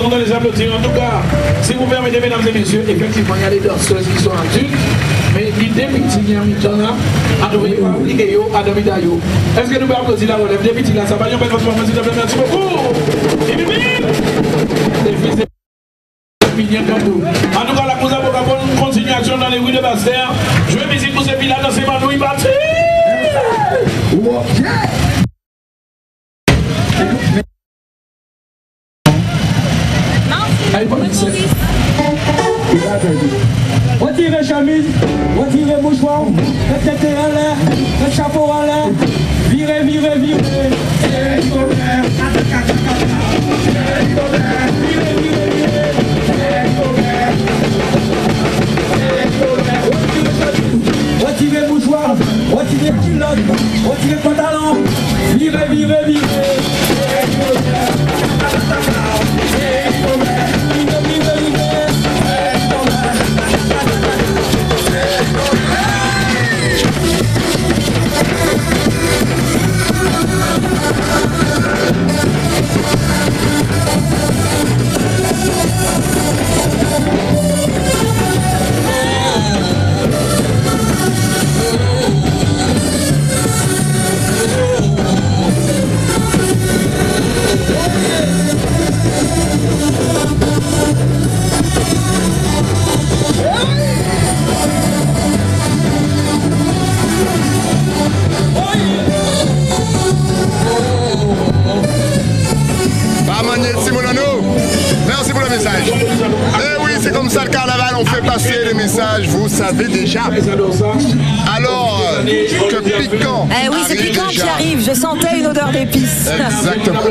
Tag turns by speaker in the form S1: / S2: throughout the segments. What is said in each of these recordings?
S1: content de les applaudir. En tout cas, si vous permettez, mesdames et messieurs, effectivement, il y a des danseuses qui sont adultes, mais l'idée petite qui est en temps là, à nous appliquer à Davidayo. Est-ce que nous pouvons applaudir la relève des petits là? Ça va bien, votre performance, s'il vous plaît, merci beaucoup. En tout cas, la cause avocate pour une continuation dans les rues de Bastère. Je vais visiter pour ces villes dans ces manouilles bâties.
S2: Retirez chemise, retirez mouchoir, mettez en l'air, le chapeau en l'air, virez, virez, virez. Retirez mouchoir, retirez culotte, retirez pantalon, virez, virez, virez.
S3: Merci pour le message. Eh oui, c'est comme ça le carnaval, on fait passer les messages, vous savez déjà. Alors, que piquant.
S4: Eh oui, c'est piquant qui arrive, je sentais une odeur d'épices.
S3: Exactement.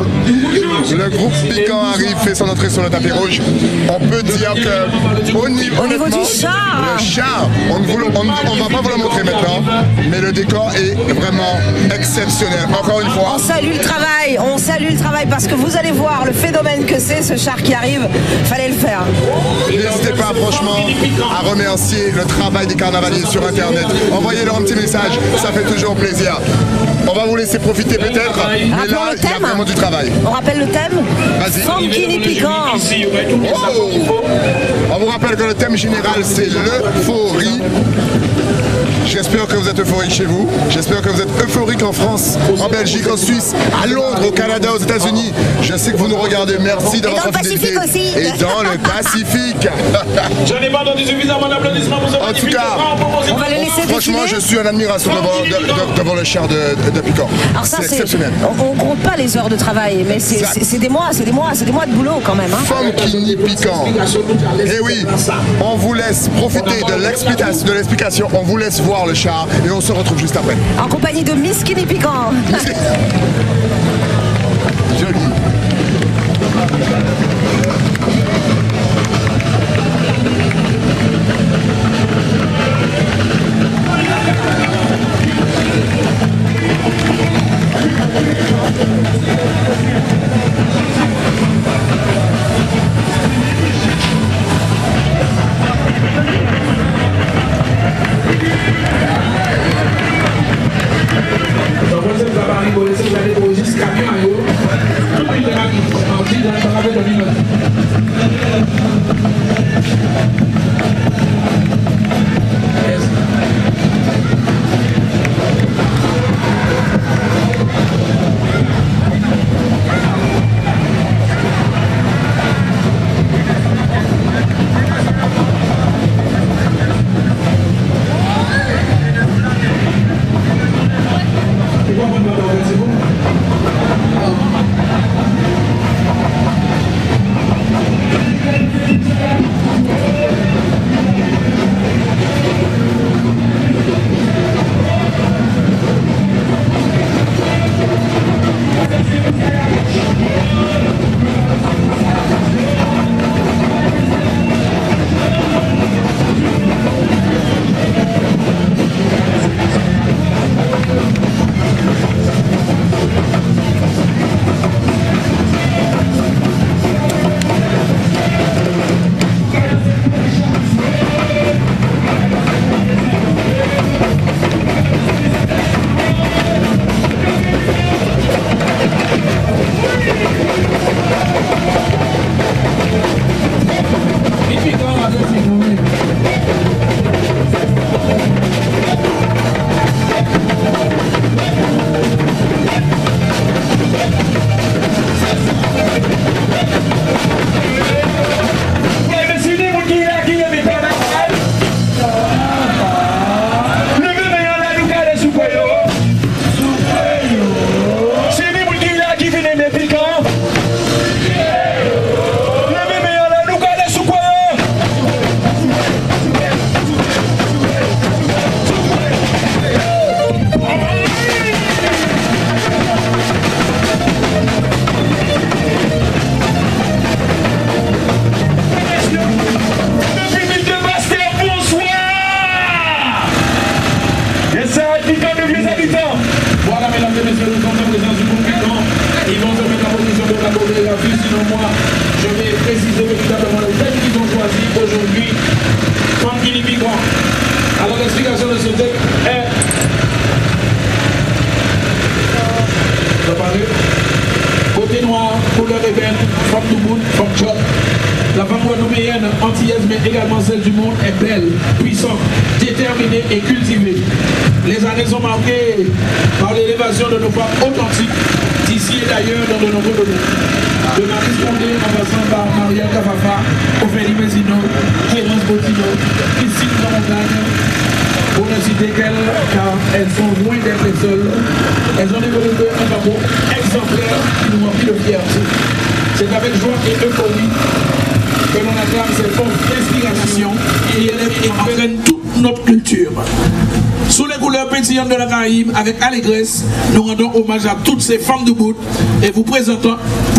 S3: Le groupe Piquant arrive, fait son entrée sur le tapis rouge. On peut dire que au niveau
S4: du char,
S3: le char, on ne va pas vous le montrer maintenant, mais le décor est vraiment exceptionnel. Encore une fois.
S4: On salue le travail parce que vous allez voir le phénomène que c'est ce char qui arrive, fallait le faire.
S3: N'hésitez pas franchement à remercier le travail des carnavaliers sur internet. Envoyez-leur un petit message, ça fait toujours plaisir. On va vous laisser profiter peut-être, mais là il y a vraiment du travail.
S4: On rappelle le thème?
S3: Vas-y.
S4: Funky Piquant.
S3: Oh, on vous rappelle que le thème général c'est l'euphorie. J'espère que vous êtes euphorique chez vous. J'espère que vous êtes euphorique en France, en Belgique, en Suisse, à Londres, au Canada, aux États-Unis. Je sais que vous nous regardez. Merci de votre fidélité. Et dans le Pacifique.
S1: Je n'ai pas entendu suffisamment d'applaudissements pour ce magnifique.
S3: En tout cas,
S4: on va le laisser
S3: franchement,
S4: défiler.
S3: je suis en admiration devant le char de Piquant. C'est exceptionnel.
S4: On compte pas les heures de travail, mais c'est des mois de boulot quand même. Hein.
S3: Funky Piquant. Et oui, on vous laisse profiter de l'explication. On vous laisse voir le char et on se retrouve juste après.
S4: En compagnie de Miss Skinny Piquant.
S3: Joli.
S1: C'est bon? la présence du communicant. Ils vont se mettre en position de la chorégraphie, sinon moi, je vais préciser véritablement le thème qu'ils ont choisi aujourd'hui. Femme qui n'y migrant. Alors l'explication de ce thème est... Côté noir, couleur ébène, femme du monde, femme chop. La femme guadeloupéenne, antillaise, mais également celle du monde, est belle, puissante, déterminée et cultivée. Les années sont marquées par l'élévation de nos femmes authentiques, d'ici et d'ailleurs dans de nombreux domaines. De Marie Condé en passant par Marielle Kafafa, Ophélie Mézino, Clémence Botino, Christine Montagne, pour ne citer qu'elles, car elles sont loin d'être les seules. Elles ont développé un parcours exemplaire qui nous remplit de fierté. C'est avec joie et euphorie que l'on acclame ces forces d'inspiration et apprennent toute notre culture. Sous les couleurs pétillantes de la Caraïbe, avec allégresse, nous rendons hommage à toutes ces femmes de bout et vous présentons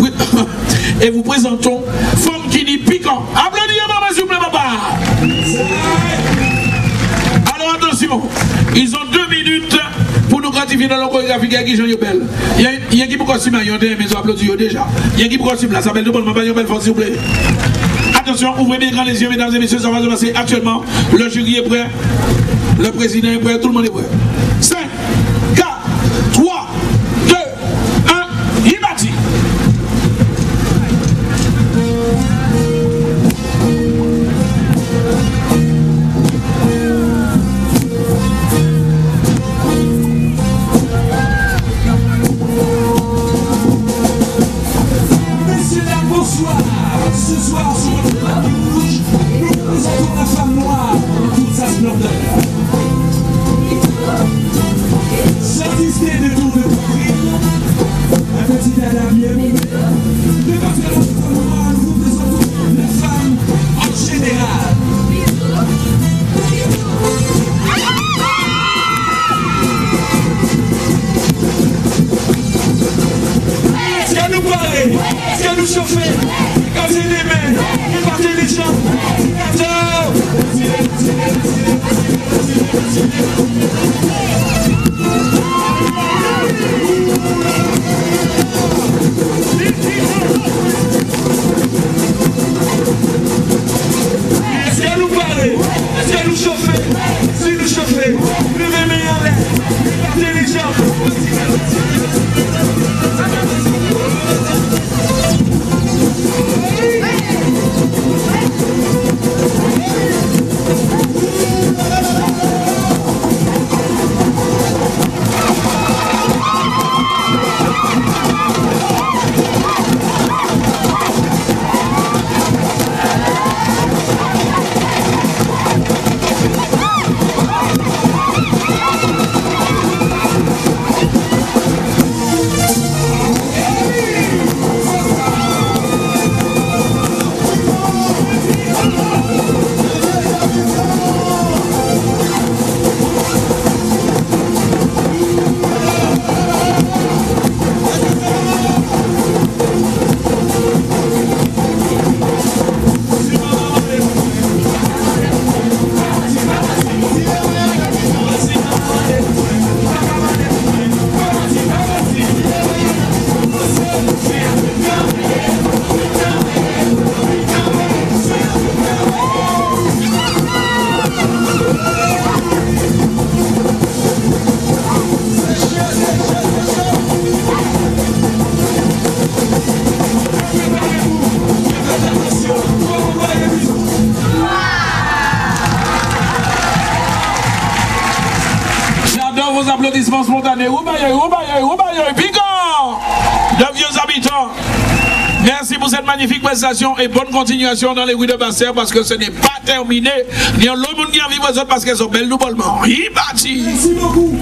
S1: Femme qui dit piquant. Applaudissez maman s'il vous plaît papa. Alors attention, ils ont 2 minutes pour nous gratifier dans leur chorégraphie qui Jean Yobel. Il y a qui pour costume, il y a des maisons applaudir déjà. Il y a qui pour costume là, ça s'appelle de bonne maman Yobel, s'il vous plaît. Attention, ouvrez bien grand les yeux, mesdames et messieurs, ça va se passer actuellement. Le jury est prêt, le président est prêt, tout le monde est prêt. 5, 4, 3, 2, 1, il est parti.
S5: Bonsoir, ce soir sur le tapis rouge, nous présentons la femme noire dans toute sa splendeur. Satisfait de tour de poitrine, un petit dada bien mené. Département de femme noire, nous présentons la femme en général. Est-ce qu'elle nous parlait? Est-ce qu'elle nous chauffait? Quand c'est les mains, et partez les jambes. Est-ce qu'elle nous parlait? Est-ce qu'elle nous chauffait? Si nous chauffait, levez les mains en l'air, et partez les jambes.
S1: Applaudissements spontanés. Piquant de vieux habitants. Merci pour cette magnifique prestation et bonne continuation dans les rues de Basse-Terre parce que ce n'est pas terminé. Il y a l'autre monde qui a vivre parce qu'elles sont belles doublement. Il bâtit.
S5: Merci beaucoup.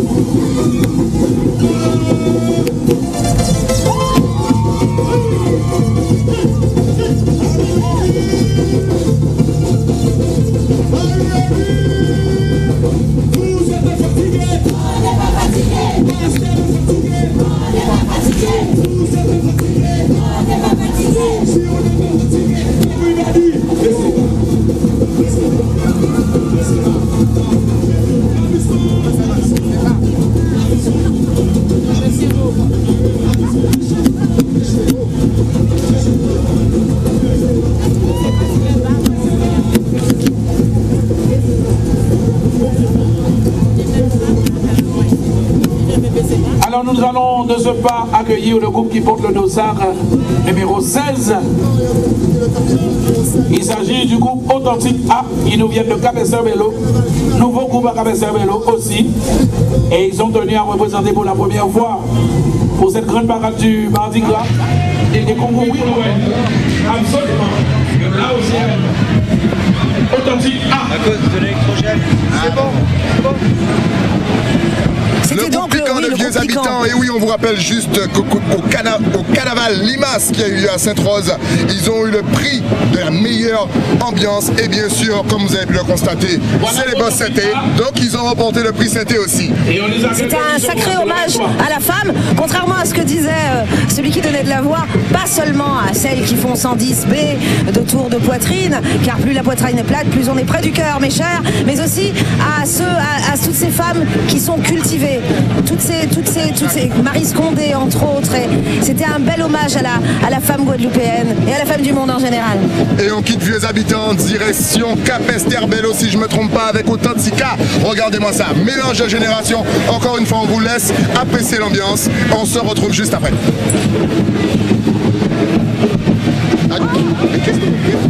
S1: Alors nous allons de ce pas accueillir le groupe qui porte le dossard numéro 16. Il s'agit du groupe Authentique A. Ils nous viennent de Cabesterbello. Nouveau groupe à Cabesterbello aussi. Et ils sont tenus à représenter pour la première fois pour cette grande parade du Mardi Gras. Et des Congo, oui, absolument. Là aussi, Authentique A.
S6: À cause de l'électrogène. C'est bon, c'est bon.
S3: Le groupe piquant de vieux habitants, et oui, on vous rappelle juste qu'au carnaval Limace qui a eu lieu à Sainte-Rose, ils ont eu le prix de la meilleure ambiance, et bien sûr, comme vous avez pu le constater, c'est les boss Sainté, donc ils ont remporté le prix Sainté aussi.
S4: C'était un sacré hommage à la femme, contrairement à ce que disait celui qui donnait de la voix, pas seulement à celles qui font 110B de tour de poitrine, car plus la poitrine est plate, plus on est près du cœur, mes chers, mais aussi à toutes ces femmes qui sont cultivées. Toutes ces Marie Scondé entre autres, c'était un bel hommage à la femme guadeloupéenne et à la femme du monde en général.
S3: Et on quitte vieux habitants, direction Cabesterbello si je me trompe pas, avec Authentica. Regardez-moi ça, mélange de générations. Encore une fois, on vous laisse apprécier l'ambiance. On se retrouve juste après. Mais qu'est-ce que vous faites ?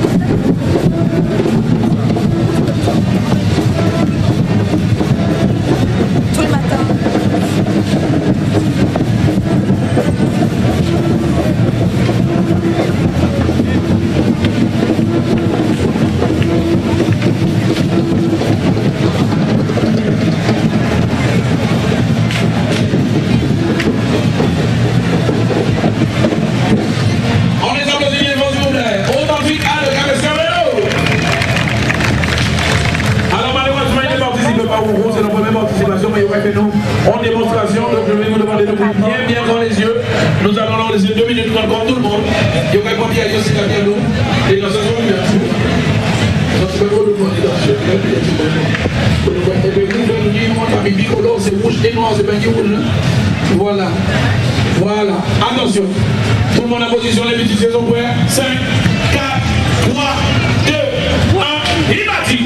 S4: Tous les matins.
S1: On les applaudit bien fort, s'il vous plaît. Authentique A de Cabesterbello. Alors malheureusement, il ne participe pas au groupe, c'est notre première participation, mais il aurait fait nous en démonstration. Donc je vais vous demander de vous bien grand les yeux. Nous allons leur laisser 2 minutes comme tout le monde. Il y aurait pas bien aussi la bien nous. Et dans ce moment, bien sûr. Donc je vais vous demander dans c'est rouge et noir, c'est pas qui rouge. Voilà. Voilà. Attention. Tout le monde en position, les petits saisons prêts. 5, 4, 3, 2, 1, il est parti.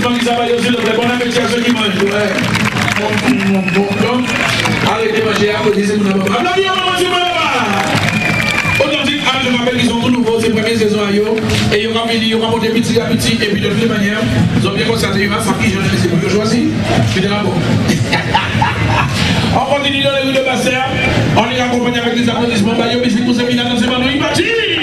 S1: qui travaillent aussi, le bon appétit à ceux qui mangent. Donc, arrêtez de manger à côté, c'est mon amour. Authentique, je m'appelle, ils sont tout nouveaux, c'est la première saison à eux. Et ils ont monté petit à petit, et puis de toute manière, ils ont bien constaté, il va falloir qu'ils c'est pour choisir. Je suis bon. On continue dans les rues de Basser, on les accompagne avec les applaudissements. Bayo, musique pour Sémina, dans ces manos, il partit.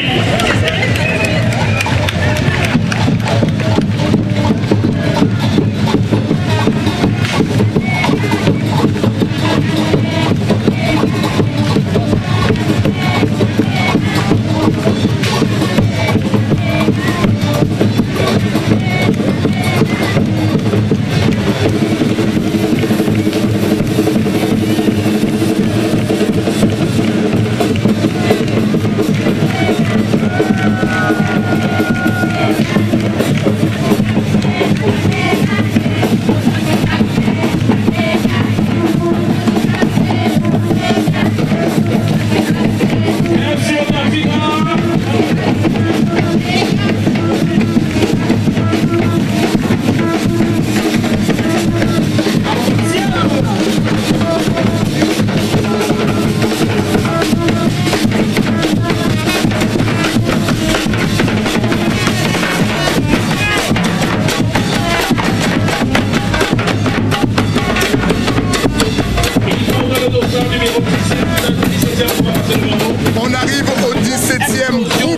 S3: On arrive au 17e groupe.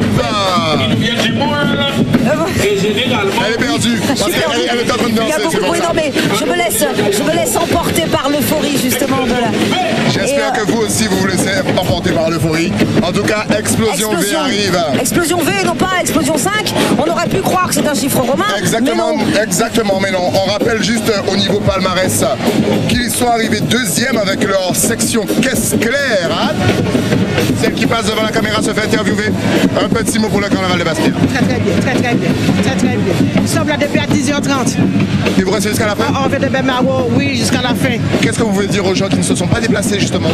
S3: Elle est perdue. Parce qu'elle est en train de danser.
S4: Il y a beaucoup de bruit. Non, mais je me laisse emporter par l'euphorie justement de la.
S3: J'espère que vous aussi vous vous laissez emporter par l'euphorie. En tout cas, Explosion V arrive.
S4: Explosion V, non pas Explosion 5. On aurait pu croire que c'est un chiffre romain.
S3: Exactement,
S4: mais non.
S3: exactement, mais non. On rappelle juste au niveau palmarès qu'ils sont arrivés deuxième avec leur section caisse claire. Hein, celle qui passe devant la caméra se fait interviewer. Un petit mot pour le carnaval de Bastia.
S7: Très bien, très bien, très bien. Nous sommes là depuis à 10h30.
S3: Et vous restez jusqu'à la fin?
S7: On fait des belles marauds, oui, jusqu'à la fin.
S3: Qu'est-ce que vous voulez dire aux gens qui ne se sont pas déplacés justement?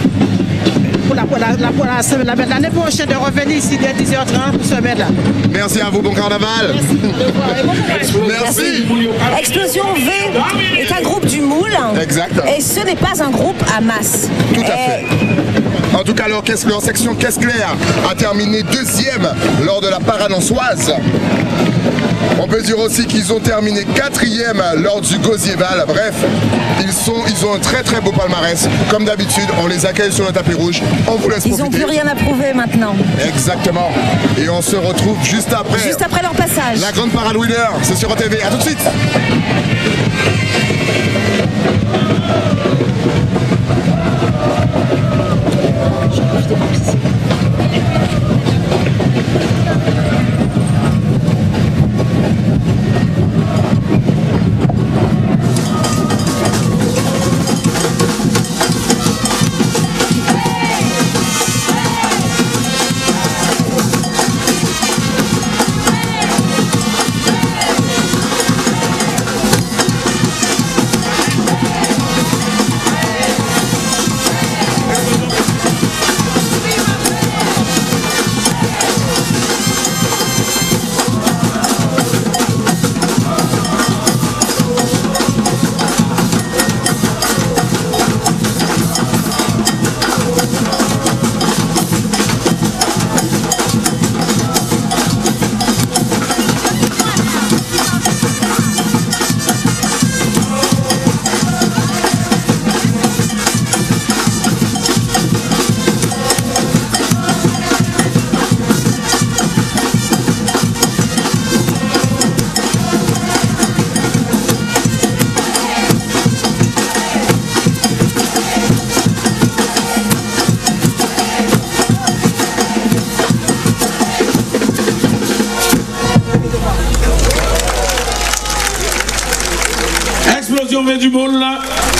S7: L'année prochaine de revenir ici dès 10h30 pour se mettre là.
S3: Merci à vous, bon carnaval. Merci.
S4: Explosion V est un groupe du Moule.
S3: Exact.
S4: Et ce n'est pas un groupe à masse.
S3: Tout à fait. En tout cas, leur section caisse claire a terminé deuxième lors de la parade ansoise. On peut dire aussi qu'ils ont terminé quatrième lors du Gozieval. Bref, ils ont un très très beau palmarès. Comme d'habitude, on les accueille sur le tapis rouge. On vous laisse profiter.
S4: Ils n'ont plus rien à prouver maintenant.
S3: Exactement. Et on se retrouve juste après.
S4: Juste après leur passage.
S3: La grande parade winner, c'est sur OTV. A tout de suite.
S1: Explosion V du monde là.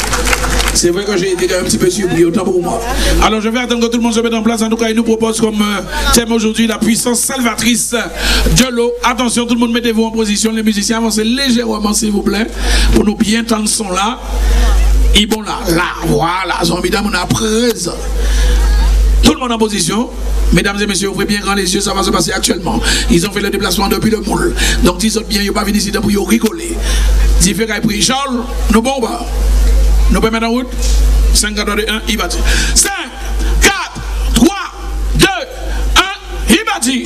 S1: C'est vrai que j'ai été un petit peu surpris, autant pour moi. Alors je vais attendre que tout le monde se mette en place. En tout cas, il nous propose comme thème aujourd'hui la puissance salvatrice de l'eau. Attention, tout le monde, mettez-vous en position. Les musiciens, avancez légèrement, s'il vous plaît, pour nous bien entendre son là. Et bon là, voilà, mesdames, on a présent. Tout le monde en position. Mesdames et messieurs, ouvrez bien grand les yeux, ça va se passer actuellement. Ils ont fait le déplacement depuis le moule. Donc, ils sont bien, ils ne sont pas venus ici pour rigoler. Si fait qu'il prie Charles, nous bon bas. Nous pouvons mettre en route. 5, 4, 2, 1, il va dire. 5, 4, 3, 2, 1, il va dire.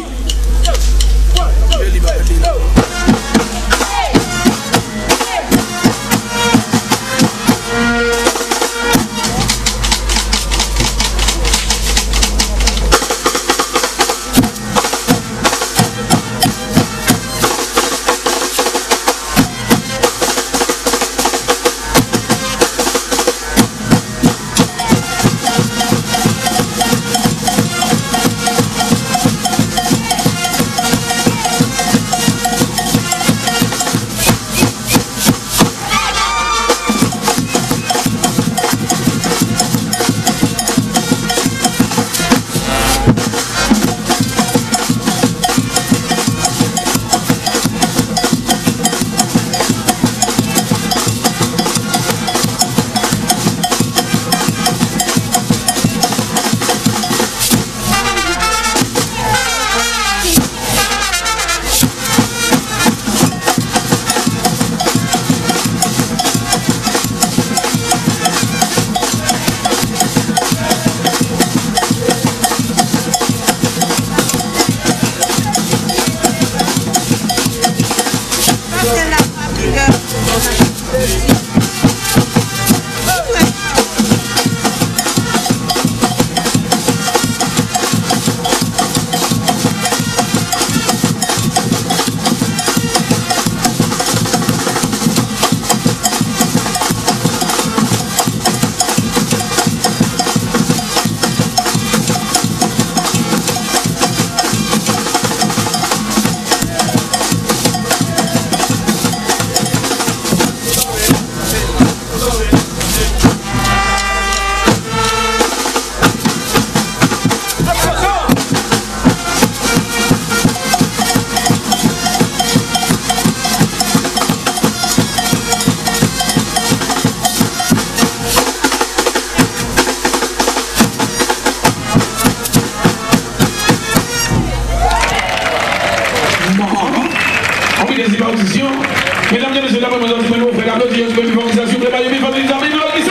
S1: Mesdames et messieurs, la présence du prénom, frère d'applaudir, je veux l'organisation, préparez vite, votre examen, nous ça.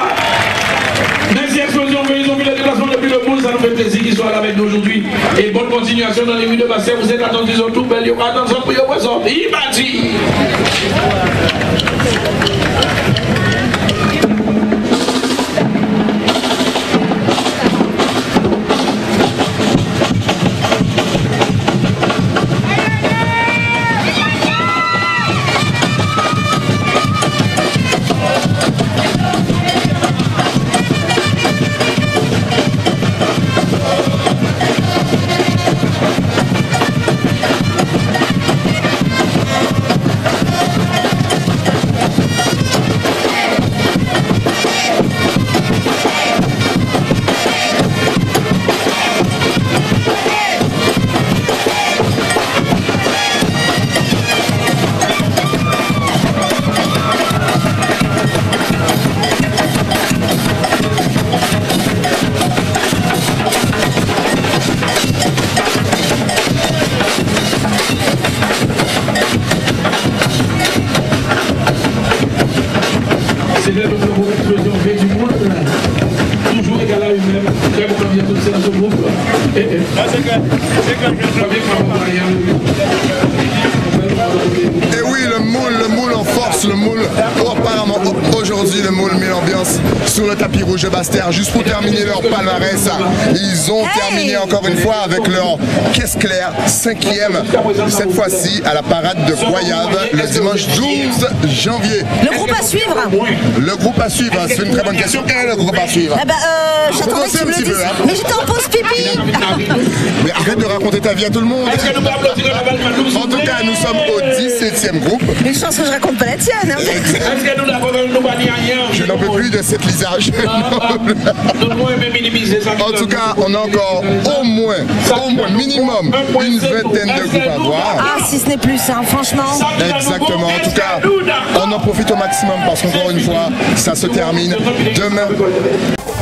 S1: Merci Explosion, ils ont vu le déplacement depuis le monde, ça nous fait plaisir qu'ils soient là avec nous aujourd'hui. Et bonne continuation dans les rues de Basset, vous êtes attendus au tout bel, il y aura attention pour y ressortir. Il m'a dit.
S3: Et oui, le moule en force, le moule, apparemment aujourd'hui le moule met l'ambiance sur le tapis rouge de Basse-Terre. Juste pour terminer leur palmarès, ils ont terminé encore une fois avec leur caisse claire, 5e, cette fois-ci à la parade de Goyave, le dimanche 12 janvier.
S4: Le groupe à suivre.
S3: Le groupe à suivre, c'est une très bonne question. Quel est le groupe à suivre?
S4: J'attendais que tu me le dises. Mais j'étais en pause pipi.
S3: Mais arrête de raconter ta vie à tout le monde. En tout cas, nous sommes au 17e groupe.
S4: Une chance que je raconte pas la tienne. Hein.
S3: Je n'en peux plus de cette lisage. En tout cas, on a encore au moins minimum une vingtaine de groupes à voir.
S4: Ah, si ce n'est plus, hein, franchement.
S3: Exactement. En tout cas, on en profite au maximum parce qu'encore une fois, ça se termine demain.